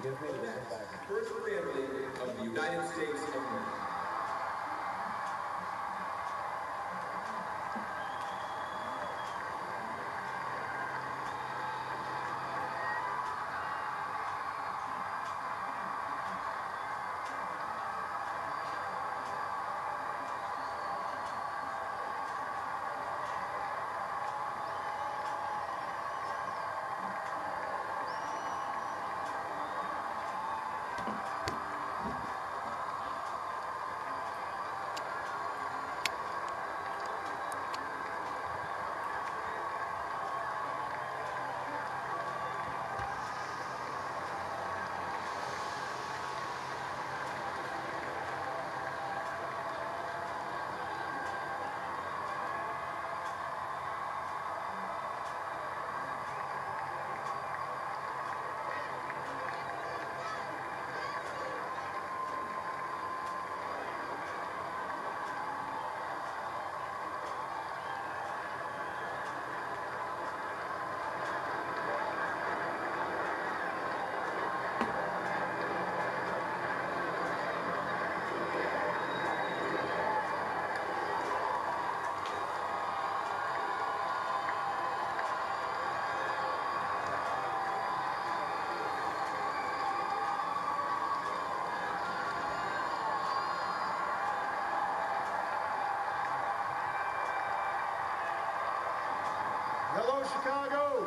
First family of the United States of America. Hello, Chicago.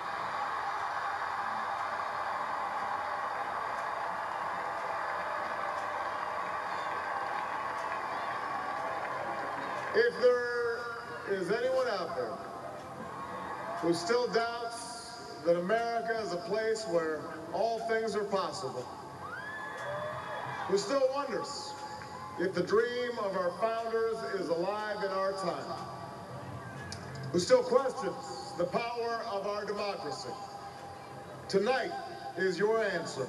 If there is anyone out there who still doubts that America is a place where all things are possible, who still wonders if the dream of our founders is alive in our time, who still questions the power of our democracy, tonight is your answer.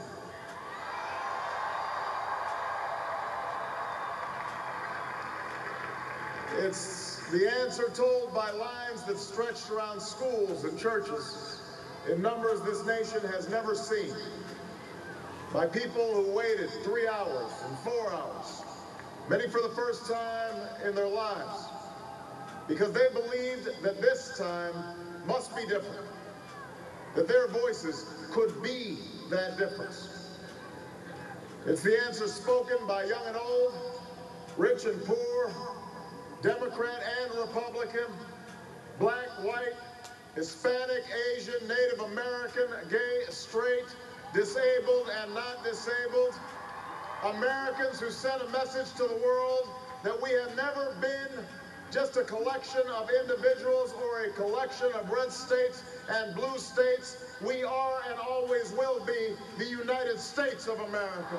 It's the answer told by lines that stretched around schools and churches in numbers this nation has never seen, by people who waited 3 hours and 4 hours, many for the first time in their lives, because they believed that this time must be different, that their voices could be that difference. It's the answer spoken by young and old, rich and poor, Democrat and Republican, black, white, Hispanic, Asian, Native American, gay, straight, disabled and not disabled, Americans who sent a message to the world that we have never been just a collection of individuals or a collection of red states and blue states. We are and always will be the United States of America.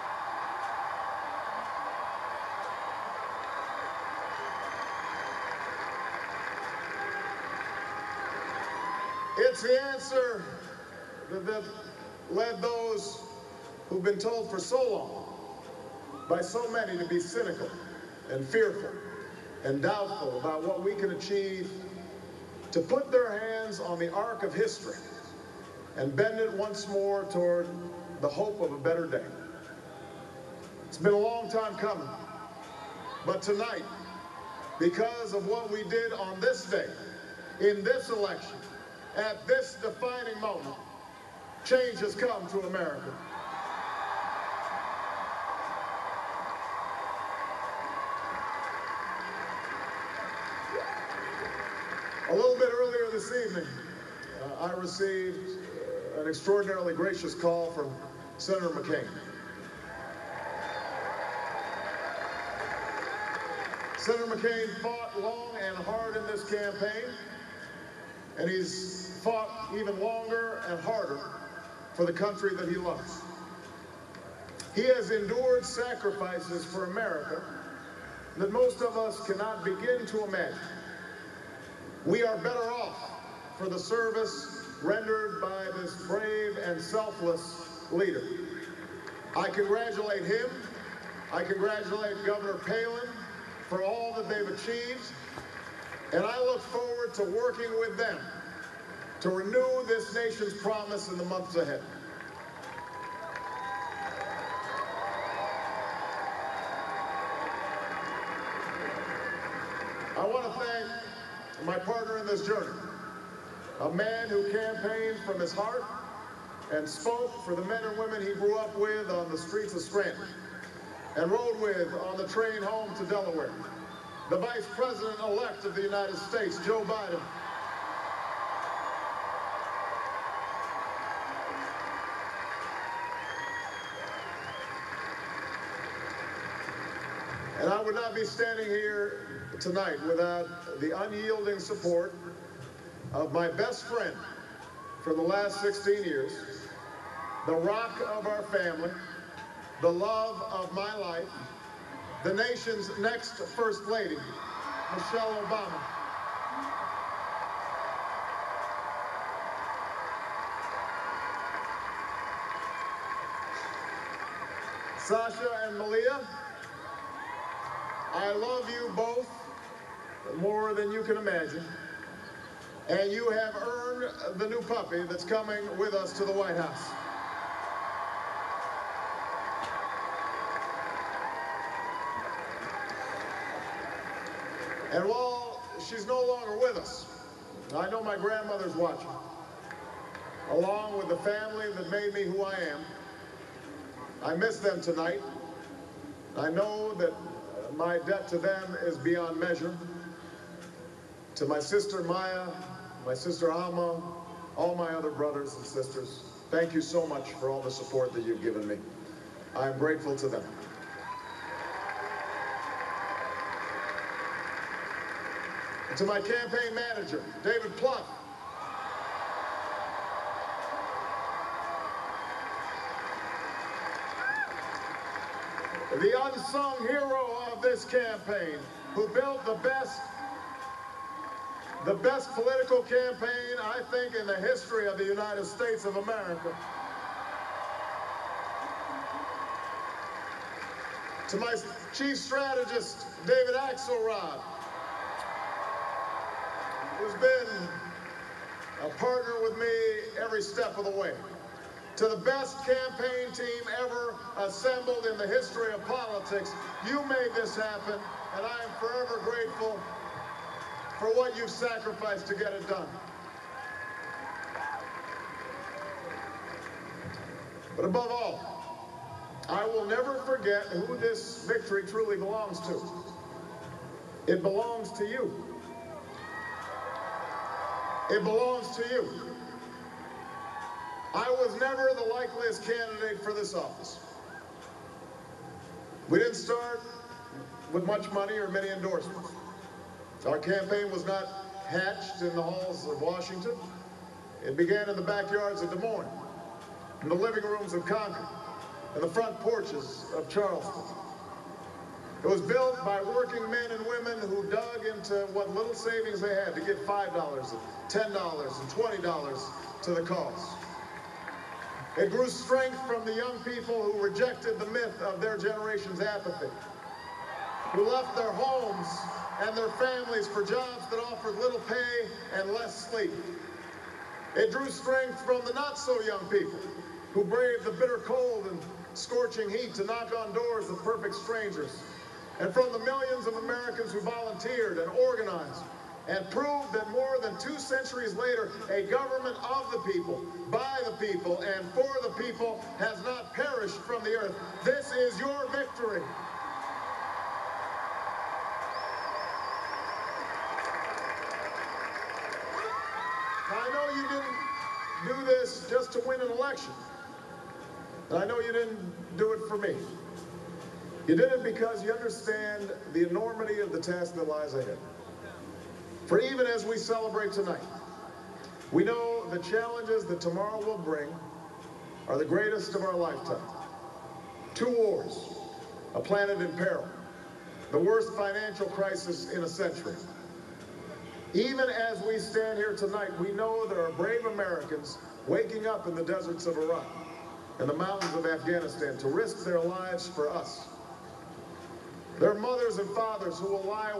It's the answer that led those who've been told for so long by so many to be cynical and fearful and doubtful about what we can achieve, to put their hands on the arc of history and bend it once more toward the hope of a better day. It's been a long time coming, but tonight, because of what we did on this day, in this election, at this defining moment, change has come to America. A little bit earlier this evening, I received an extraordinarily gracious call from Senator McCain. Senator McCain fought long and hard in this campaign, and he's fought even longer and harder for the country that he loves. He has endured sacrifices for America that most of us cannot begin to imagine. We are better off for the service rendered by this brave and selfless leader. I congratulate him. I congratulate Governor Palin for all that they've achieved, and I look forward to working with them to renew this nation's promise in the months ahead. want to thank my partner in this journey, a man who campaigned from his heart and spoke for the men and women he grew up with on the streets of Scranton and rode with on the train home to Delaware, the Vice President-elect of the United States, Joe Biden. And I would not be standing here tonight without the unyielding support of my best friend for the last 16 years, the rock of our family, the love of my life, the nation's next First Lady, Michelle Obama. Sasha and Malia, I love you both more than you can imagine, and you have earned the new puppy that's coming with us to the White House. And while she's no longer with us, I know my grandmother's watching, along with the family that made me who I am. I miss them tonight. I know that my debt to them is beyond measure. To my sister Maya, my sister Alma, all my other brothers and sisters, thank you so much for all the support that you've given me. I'm grateful to them. And to my campaign manager, David Plouffe, the unsung hero of this campaign, who built the best political campaign, I think, in the history of the United States of America. To my chief strategist, David Axelrod, who's been a partner with me every step of the way. To the best campaign team ever assembled in the history of politics, you made this happen, and I am forever grateful for what you've sacrificed to get it done. But above all, I will never forget who this victory truly belongs to. It belongs to you. It belongs to you. I was never the likeliest candidate for this office. We didn't start with much money or many endorsements. Our campaign was not hatched in the halls of Washington. It began in the backyards of Des Moines, in the living rooms of Concord, and the front porches of Charleston. It was built by working men and women who dug into what little savings they had to give $5 and $10 and $20 to the cause. It grew strength from the young people who rejected the myth of their generation's apathy, who left their homes and their families for jobs that offered little pay and less sleep. It drew strength from the not-so-young people who braved the bitter cold and scorching heat to knock on doors of perfect strangers, and from the millions of Americans who volunteered and organized and proved that more than 2 centuries later, a government of the people, by the people, and for the people has not perished from the earth. This is your victory. I know you didn't do this just to win an election. And I know you didn't do it for me. You did it because you understand the enormity of the task that lies ahead. For even as we celebrate tonight, we know the challenges that tomorrow will bring are the greatest of our lifetime. 2 wars, a planet in peril, the worst financial crisis in a century. Even as we stand here tonight, we know there are brave Americans waking up in the deserts of Iraq and the mountains of Afghanistan to risk their lives for us. There are mothers and fathers who will lie